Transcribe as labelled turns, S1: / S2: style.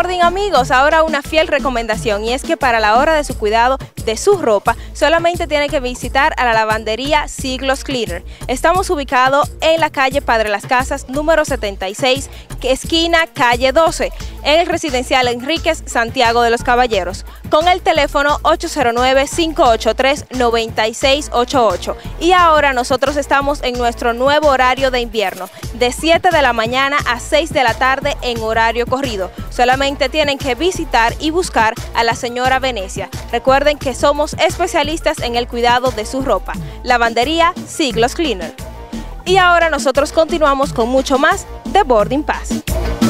S1: Boarding amigos, ahora una fiel recomendación, y es que para la hora de su cuidado de su ropa solamente tiene que visitar a la lavandería Siglos Cleaner. Estamos ubicados en la calle Padre Las Casas número 76, esquina calle 12, en el residencial Enríquez, Santiago de los Caballeros, con el teléfono 809-583-9688. Y ahora nosotros estamos en nuestro nuevo horario de invierno, de 7 de la mañana a 6 de la tarde en horario corrido. Solamente tienen que visitar y buscar a la señora Venecia. Recuerden que somos especialistas en el cuidado de su ropa. Lavandería Siglos Cleaner. Y ahora nosotros continuamos con mucho más de Boarding Pass.